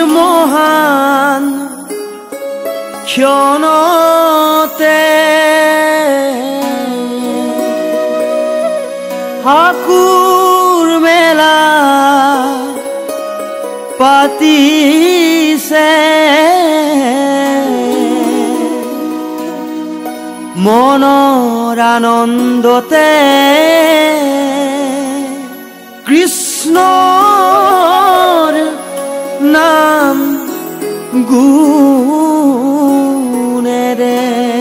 মহান ক্ষণতে হাকুৰ মেলা পাতিছে মনৰ আনন্দতে কৃষ্ণৰ নাম গুণেৰে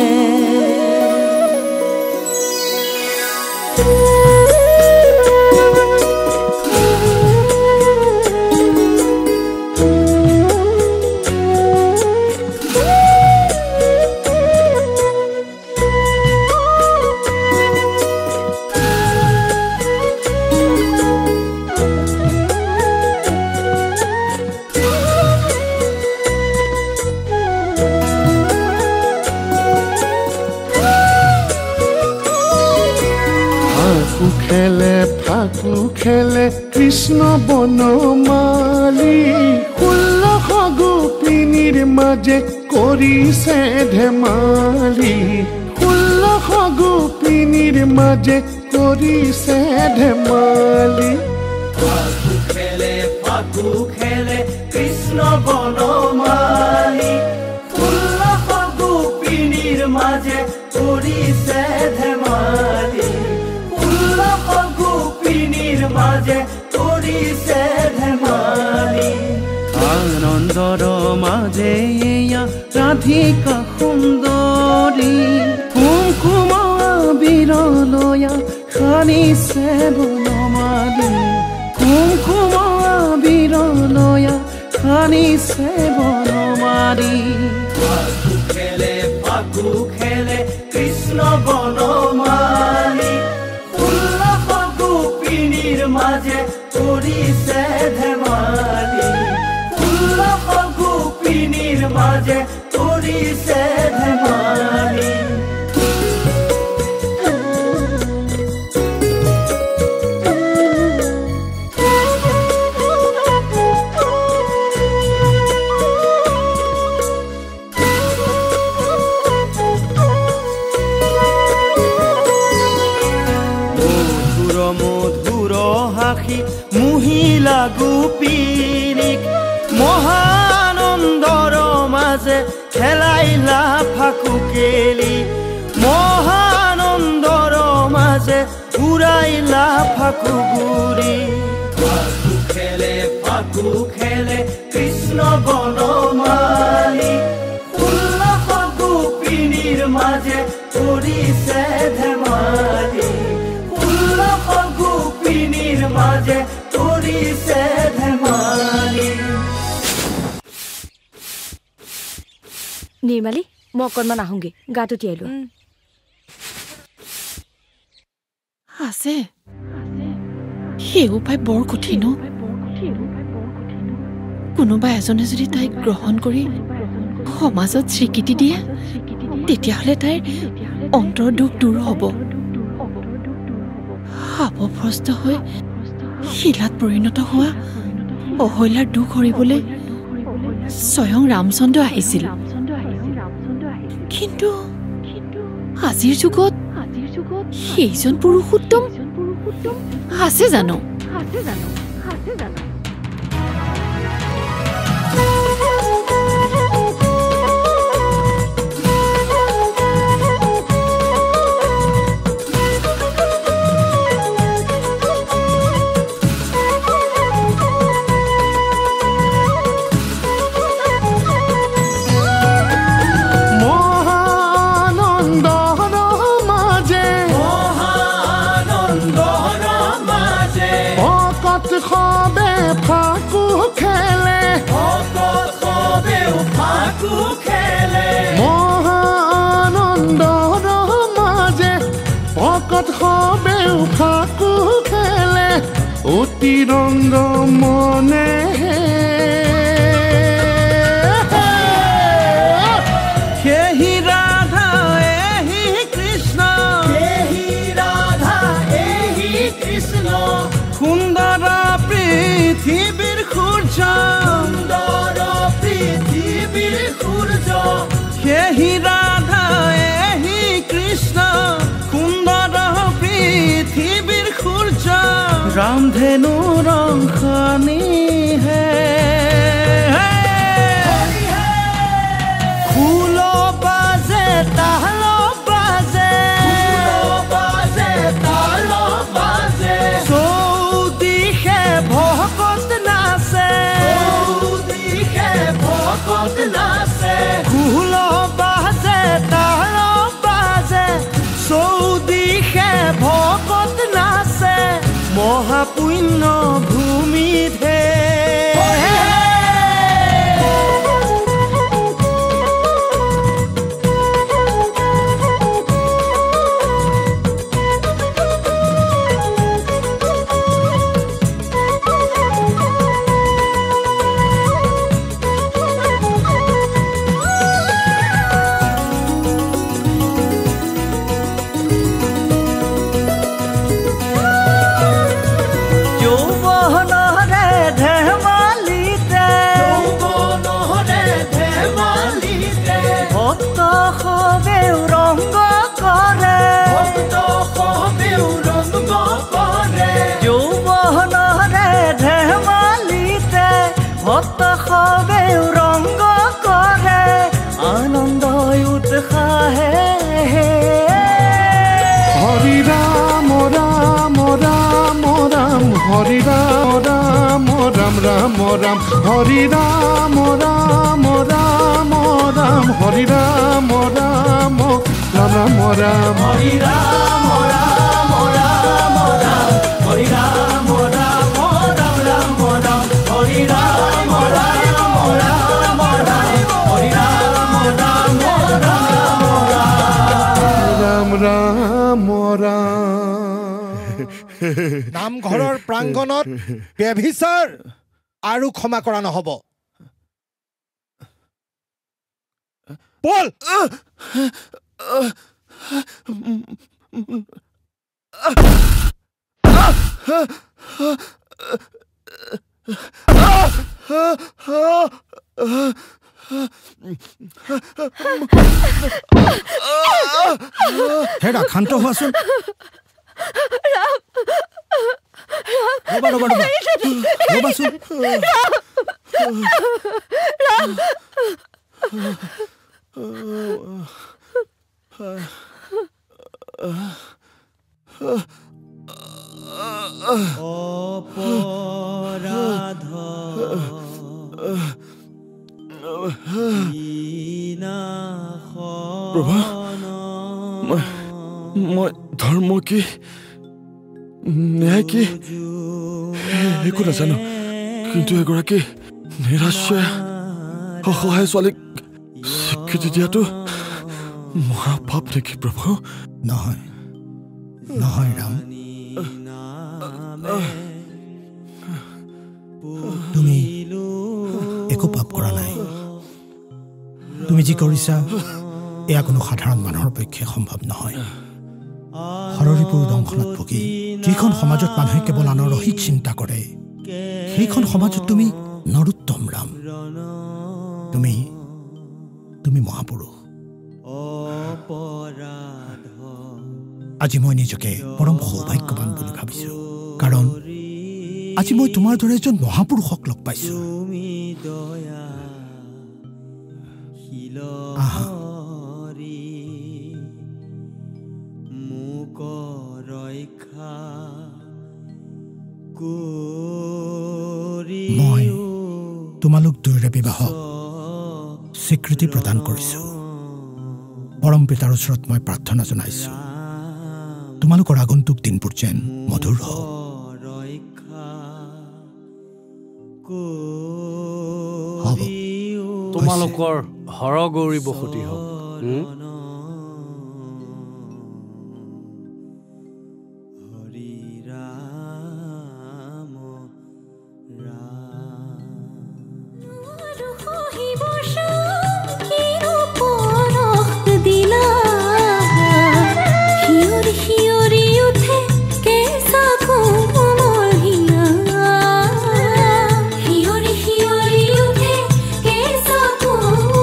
ফাকু খেলে কৃষ্ণ বনমালী 16 গোপিনীৰ মাজে কৰিছে ধেমালি 16 গোপিনীৰ মাজে কৰিছে ধেমালি ফাকু খেলে কৃষ্ণ বনমালী 16 গোপিনীৰ মাজে কৰিছে ধেমালি গোপিনীৰ মাজে কৰিছে ধেমালি আনন্দৰ মাজে এয়া ৰাধিকা সুন্দৰী কুংকুম বিৰলয়া সানিছে বনমালী কুংকুম বিৰলয়া সানিছে বনমালী ফাকু খেলে কৃষ্ণ বনমালী মাঝে কৰিছে ধেমালি 16 গোপিনীৰ মাঝে কৰিছে ধেমালি মহিলা গোপিনীক মহানন্দৰ মাজে খেলাইলা ফাকু খেলি মহানন্দৰ মাজে উৰাইলা ফাকু গুৰি ফাকু খেলে কৃষ্ণ বনমালী 16 গোপিনীৰ মাজে কৰিছে ধেমালি 16 গোপিনীৰ মাজে কৰিছে ধেমালি নিৰ্মালী মই অকণমান আহোঁগে গাটো তিয়াই লোৱা আছে সেই উপায় বৰ কঠিন কোনোবা এজনে যদি তাইক গ্ৰহণ কৰি সমাজত স্বীকৃতি দিয়ে তেতিয়াহ'লে তাইৰ অন্তৰ দুখ দূৰ হ'ব সাৱভ্ৰষ্ট হৈ শিলাত পৰিণত হোৱা অহল্যাৰ দুখ হৰিবলৈ স্বয়ং ৰামচন্দ্ৰ আহিছিল কিন্তু আজিৰ যুগত সেইজন পুৰুষোত্তম আছে জানো ফাকু খেলে অতি ৰংগ মনে হেহি ৰাধা এহি কৃষ্ণ সুন্দৰ পৃথিৱীৰ সূৰ্য পৃথিৱীৰ সূৰ্য সেহি ৰাধা এহি কৃষ্ণ সুন্দৰ পৃথিৱীৰ সূৰ্য ৰামধেনু ৰং খানি হে ফুলো বাজে তালো বাজে তালো বাজে চৌদিশে ভকত নাচে ফুলো বাজে তালো বাজে চৌদিশে ভকত নাচে মহাপুণ্য ভূমিত হে Hare Ram Ram Ram Ram Hare Ram Ram Ram Ram Hare Ram Ram Ram Ram Ram Hare Ram Ram Ram Ram Hare Ram Ram Ram Ram Hare Ram Ram Ram Hare Ram Ram Ram নামঘৰৰ প্ৰাংগণত ব্যভিচাৰ আৰু ক্ষমা কৰা নহব বল হেৰা শান্ত হোৱাচোন মই ধৰ্ম কি ন্যায় কি একো নাজানো কিন্তু এগৰাকী নিৰাশ্ৰয় অসহায় ছোৱালীক স্বীকৃতি দিয়াটো মহাপাপ নেকি প্ৰভু নহয় নহয় ৰাম তুমি একো পাপ কৰা নাই তুমি যি কৰিছা এয়া কোনো সাধাৰণ মানুহৰ পক্ষে সম্ভৱ নহয় হৰৰিপুৰ দংশনত ভুগি যিখন সমাজত মানুহে কেৱল আনৰ অহিত চিন্তা কৰে সেইখন সমাজত তুমি নৰোত্তম ৰাম তুমি মহাপুৰুষ আজি মই নিজকে পৰম সৌভাগ্যৱান বুলি ভাবিছো কাৰণ আজি মই তোমাৰ দৰে এজন মহাপুৰুষক লগ পাইছো আহা মই তোমালোক দুয়োৰে বিবাহক স্বীকৃতি প্ৰদান কৰিছো পৰম পিতাৰ ওচৰত মই প্ৰাৰ্থনা জনাইছো তোমালোকৰ আগন্তুক দিনবোৰ যেন মধুৰ হওক হ'ব তোমালোকৰ হৰগৌৰী বসতি হওক Oh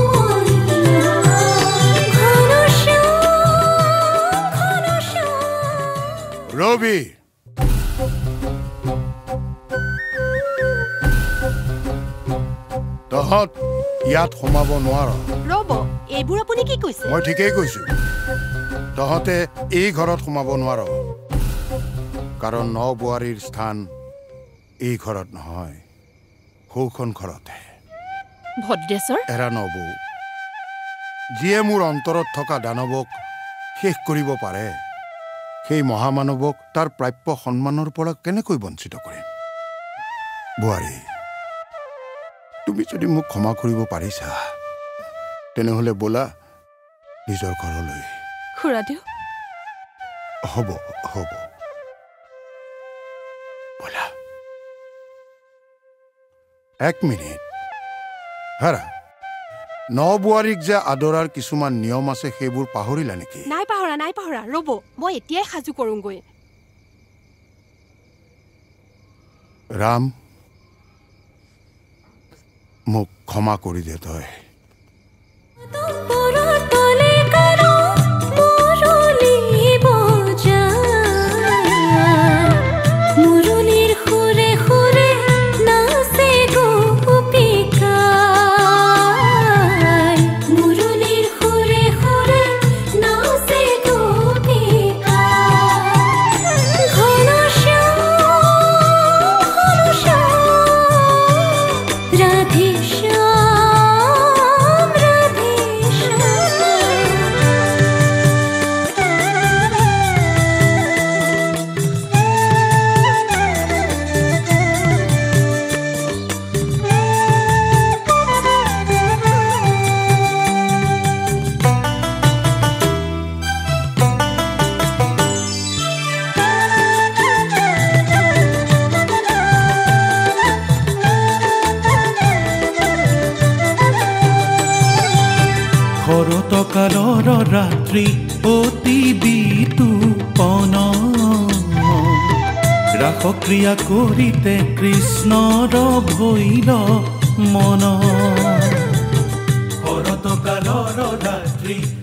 তহঁত ইয়াত সোমাব নোৱাৰ ৰ'ব এইবোৰ আপুনি কি কৈছে মই ঠিকেই কৈছো তহঁতে এই ঘৰত সোমাব নোৱাৰ কাৰণ ন বোৱাৰীৰ স্থান এই ঘৰত নহয় সৌখন ঘৰতে ভদ্ৰেশ্বৰ এৰা নবৌ যিয়ে মোৰ অন্তৰত থকা দানৱক শেষ কৰিব পাৰে সেই মহামানৱক তাৰ প্ৰাপ্য সন্মানৰ পৰা কেনেকৈ বঞ্চিত কৰিম বোৱাৰী তুমি যদি মোক ক্ষমা কৰিব পাৰিছা তেনেহ'লে ব'লা নিজৰ ঘৰলৈ খুৰাদেউ হ'ব হ'ব ব'লা 1 মিনিট হাৰা ন বোৱাৰীক যে আদৰাৰ কিছুমান নিয়ম আছে সেইবোৰ পাহৰিলা নেকি নাই পাহৰা ৰ'ব মই এতিয়াই সাজু কৰোঁগৈ ৰাম মোক ক্ষমা কৰি দে তই শৰতকালৰ ৰাত্ৰি অতি বিতুপন ৰাসক্ৰিয়া কৰিতে কৃষ্ণৰ ভৈল মন শৰতকালৰ ৰাত্ৰি